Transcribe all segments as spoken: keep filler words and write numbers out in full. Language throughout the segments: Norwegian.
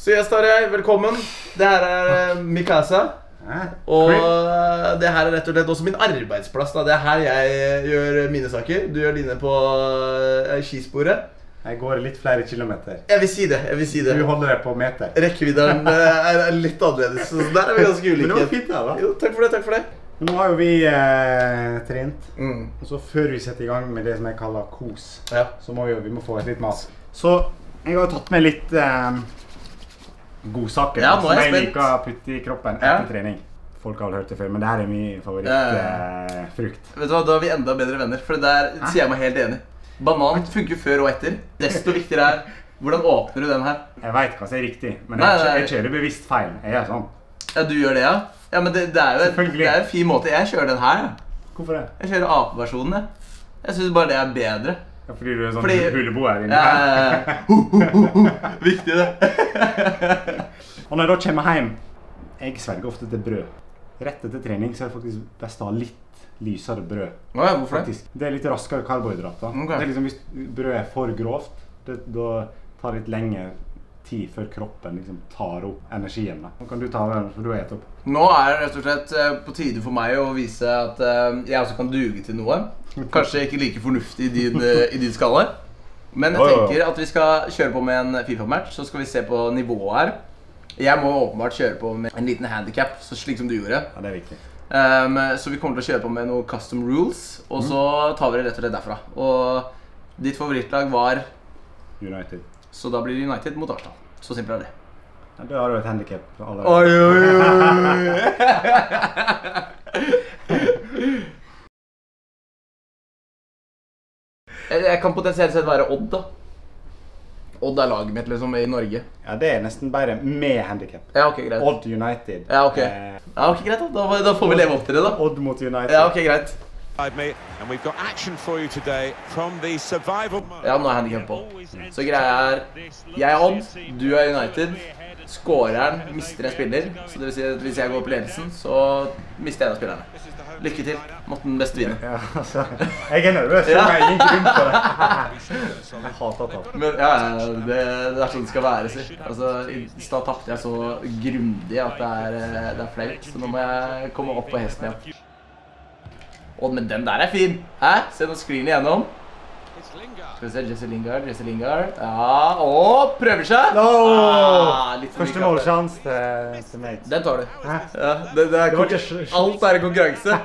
Så jeg står her, velkommen. Det her er Mikasa. Og det her er rett og slett også min arbeidsplass da. Det er her jeg gjør mine saker. Du gjør dine på skisporet. Jeg går litt flere kilometer. Jeg vil si det, jeg vil si det. Du holder deg på meter. Rekkevidden er litt annerledes, så der er vi ganske ulike. Men det var fint da, da. Jo, takk for det, takk for det. Nå har jo vi eh, trent, mm. og så før vi setter i gang med det som jeg kaller kos, ja. så må vi, vi må få et litt mat. Så jeg har tatt med litt eh, godsaker ja, som jeg liker å putte i kroppen etter ja. trening. Folk har vel hørt det før, men det her er min favorittfrukt. Eh, Vet du hva, da er vi enda bedre venner, for det der sier jeg meg helt enig. Banan funker før og etter. Desto viktigere er, hvordan åpner du den her? Jeg vet hva som er riktig, men nei, jeg, nei. jeg kjører bevisst feil. Jeg gjør sånn. Ja, du gjør det, ja? Ja, men det, det er jo et, det er en fin måte. Jeg kjører den her, ja. Hvorfor det? Jeg kjører apeversjonen, ja. Jeg synes bare det er bedre. Ja, fordi du er sånn fordi... hulebo her inne. Ja, ja, ja. Ho, ho, ho, ho. Viktig det. Og når jeg da kommer hjem, jeg sverger ofte til brød. Rett etter trening så er det faktisk best å ha litt lysere brød. Å ja, hvorfor det? Faktisk. Det er litt raskere karbohydrater. Okay. Det er liksom, hvis brød er for grovt, det, da tar det litt lengre tid før kroppen liksom tar opp energien. Da. Nå kan du ta den, for du har et opp. Nå er det rett og slett på tide for meg å vise at jeg også kan duge til noe. Kanskje ikke like fornuftig i din, i din skala. Men jeg tenker at vi skal kjøre på med en FIFA-match, så skal vi se på nivået her. Jeg må åpenbart kjøre på med en liten handicap, så slik som du gjorde. Ja, det er viktig. Um, så vi kommer til å kjøre på med noen custom rules, og så tar vi det rett og slett derfra. Og ditt favorittlag var United. Så da blir det United mot Arsenal. Så simpelt er det. Ja, da har du et handicap allerede. Oi, oi, oi. Jeg kan potensielt sett være Odd da. Odd er laget mitt liksom i Norge. Ja, det er nesten bare med handicap. Ja, ok, greit. Odd United. Ja, ok. Ja, ok, greit da. Da, da får vi leve opp til det da. Odd mot United. Ja, ok, greit. And we've got action for you today from the survival mode. Ja, nå er handicap på. Så greia er, jeg er Odd, du er United. Skåreren mister en spiller, så det vil si at hvis jeg går på ledelsen, så mister jeg en av spillerne. Lykke til, måtte den beste vinne. Ja, altså, jeg er nervøs, ja. Jeg er ingen grunn på det. Jeg hater tatt. Men ja, det, det er sånn det skal være, si. Altså, i stad tappte jeg så grundig at det er, det er flaut, så nå må jeg komme opp på hesten igjen. Å, men den der er fin! Hæ? Se noe screen igjennom. Skal vi se, Jesse Lingard, Jesse Lingard. Ja, å, prøver seg! No! Ah, første målsjans til, til meg. Den tar du. Hæ? Ja, det, det er det alt er en konkurranse.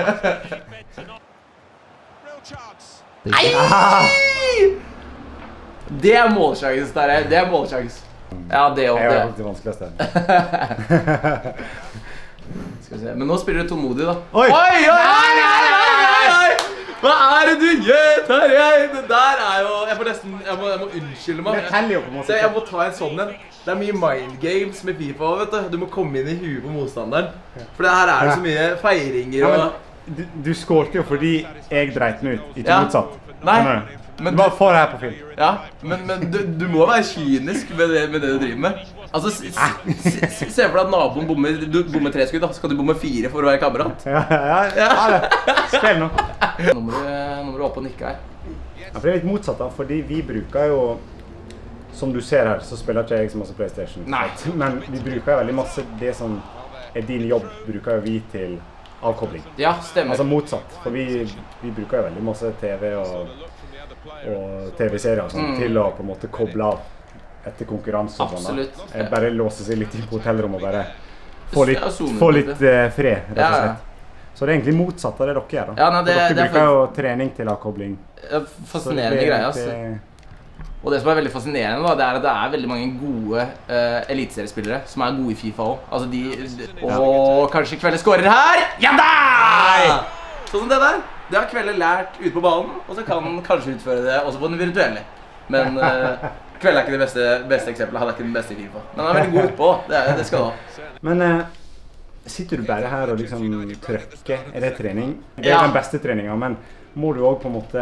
Nei! Det er målsjans der, det er målsjans. Ja, det også, det. Jeg er faktisk det vanskeligste. Skal vi se, men nå spiller du tålmodig da. Oi! Oi, oi, oi, oi, oi, oi! Hva er det du gjør, Tarjei? Det der er jo, jeg får nesten, jeg må, jeg må unnskylde meg. Det teller jo på en måte. Se, jeg må ta en sånn en. Det er mye mind games med FIFA, vet du. Du må komme inn i huet på motstanderen. For det her er jo så mye feiringer og... Ja, men, du, du skålte jo fordi jeg dreit den ut, ikke ja. motsatt. Nei. Men du bare får det her på film. Ja, men, men du, du må være kynisk med det, med det du driver med. Altså, se, se, se for deg at naboen bommer, du bommer tre skudd da, så kan du bomme fire for å være kamerat. Ja, ja, ja. ja. Spill nå. Nå må, du, nå må du opp og nikke her. Ja, for det er litt motsatt da, fordi vi bruker jo, som du ser her, så spiller ikke jeg så masse PlayStation. Nei. Men vi bruker jo veldig masse, det som er din jobb, bruker jo vi til avkobling. Ja, stemmer. Altså motsatt, for vi, vi bruker jo veldig masse TV og, og TV-serier og sånn, mm. til å på en måte koble av etter konkurranse og sånn. Absolutt. Jeg bare låser seg litt inn på hotellrommet og bare få litt, få litt uh, fred, rett og slett. Ja, ja. Så det er egentlig motsatt av det dere gjør da. Ja, nei, det, dere det bruker jo trening til avkobling. Fascinerende greie, altså. Og det som er veldig fascinerende da, det er at det er veldig mange gode uh, eliteseriespillere som er gode i FIFA også. Altså de... Og kanskje Kvelde skårer her! Ja da! Sånn som det der. Det har Kvelde lært ute på banen, og så kan han kanskje utføre det også på den virtuelle. Men... Uh, Kveld er ikke det beste, beste eksempelet, han er ikke den beste i FIFA. Men han er veldig god utpå, det, det skal han ha. Men eh, sitter du bare her og liksom trøkker? Er det trening? Det er ja. Den beste treningen, men må du også på en måte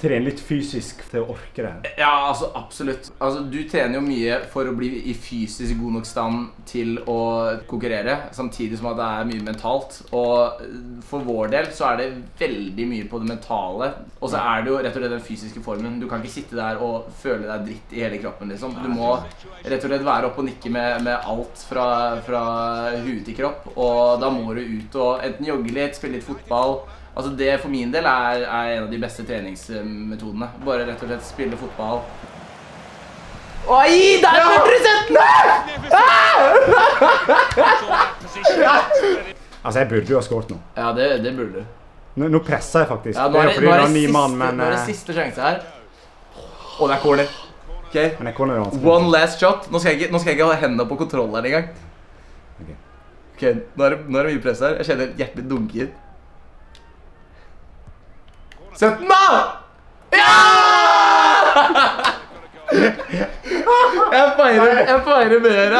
trene litt fysisk til å orke det? Ja, altså absolutt. Altså, du trener jo mye for å bli i fysisk god nok stand til å konkurrere, samtidig som at det er mye mentalt. Og for vår del så er det veldig mye på det mentale, og så er det jo rett og slett den fysiske formen. Du kan ikke sitte der og føle deg dritt i hele kroppen, liksom. Du må rett og slett være oppe og nikke med, med alt fra, fra hud til kropp, og da må du ut og enten jogge litt, spille litt fotball. Altså det for min del er, er en av de beste treningsmetodene. Bare rett og slett spille fotball. Oi, der burde du sett den! Altså, jeg burde jo ha skåret nå. Ja, det, det burde du. Nå, nå presser jeg faktisk. Ja, nå er det, det, nå er det, det, siste, mann, men, nå er det siste sjanse her. Og det er corner. Okay. Men jeg corner er vanskelig. One last shot. Nå skal jeg ikke, nå skal jeg ikke ha hendene på kontroll her engang. Ok. Ok, nå er, det, nå er det mye press her. Jeg kjenner hjertet mitt dunker. Sett den da! Ja! Jeg feirer, jeg feirer mer.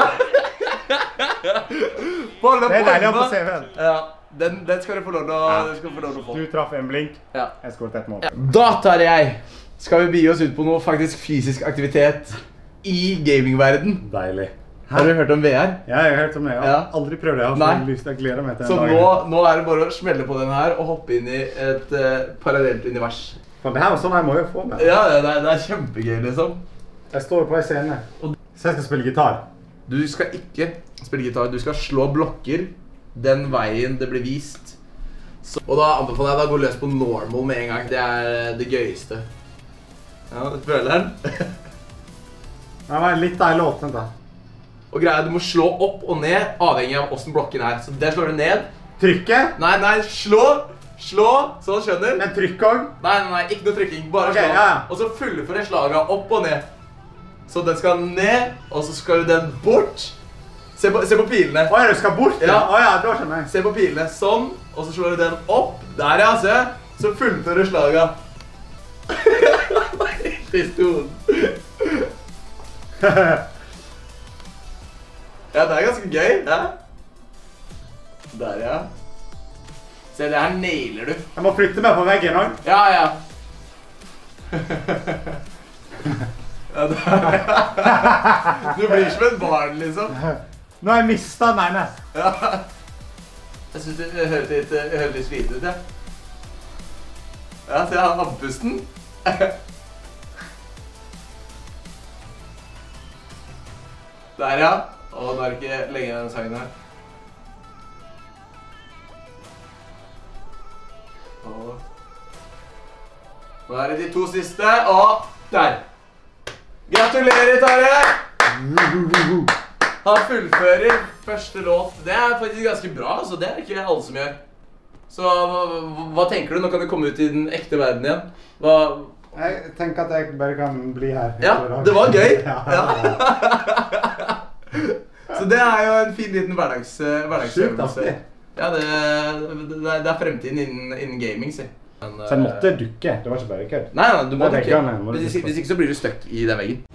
Det er deilig å få C V-en. Ja, den, den skal du få lov til å, ja. skal få lov til å få. Du traff en blink, ja. Jeg skåret et mål. Ja. Da tar jeg. Skal vi bi oss ut på noe faktisk fysisk aktivitet i gamingverden. Deilig. Har du hørt om V R? Ja, jeg har hørt om det. Jeg har ja. aldri prøvd det. Jeg har så lyst til å glede meg til så den dagen. Så nå, nå er det bare å smelle på den her og hoppe inn i et uh, parallelt univers. For det her var sånn jeg må jo få med. Ja, det er, det er kjempegøy liksom. Jeg står på en scene. Så jeg skal spille gitar. Du skal ikke spille gitar. Du skal slå blokker den veien det blir vist. Så, og da anbefaler jeg deg å gå løs på normal med en gang. Det er det gøyeste. Ja, du føler den? Det var litt deilig låt, vent da. Og greia, du må slå opp og ned, avhengig av hvordan blokken er. Så der slår du ned. Trykke? Nei, nei, slå! Slå, så du skjønner. Men trykk også? Nei, nei, nei, ikke noe trykking, bare okay, slå. Ja, ja. Og så fullføre slaget opp og ned. Så den skal ned, og så skal du den bort. Se på, se på pilene. Åja, du skal bort? Ja. Åja, da skjønner jeg. Se på pilene, sånn. Og så slår du den opp. Der, ja, se. Så fullføre slaget. Nei, pistolen. Ja, det er ganske gøy, ja. Der, ja. Se, det her nailer du. Jeg må flytte meg på veggen også. Ja, ja. Ja, der, ja. Du blir som et barn, liksom. Nå har jeg mistet den ene. Ja. Jeg synes det høres litt, høres litt sliten ut, ja. Ja, se, jeg har andpusten. Der, ja. Og nå er det ikke lenge den sangen her. Og nå er det de to siste, og der. Gratulerer, Tarjei! Han fullfører første låt. Det er faktisk ganske bra, så det er ikke alle som gjør. Så hva, hva tenker du? Nå kan du komme ut i den ekte verden igjen. Hva... Jeg tenker at jeg bare kan bli her. Ja, det var gøy. Ja. Ja. Så det er jo en fin liten hverdags, hverdagsøvelse. Ja, det, det, det er fremtiden innen, innen gaming, si. Men, så jeg måtte dukke, det var ikke bare kødd. Nei, nei, du må dukke. Hvis, hvis ikke så blir du stuck i den veggen.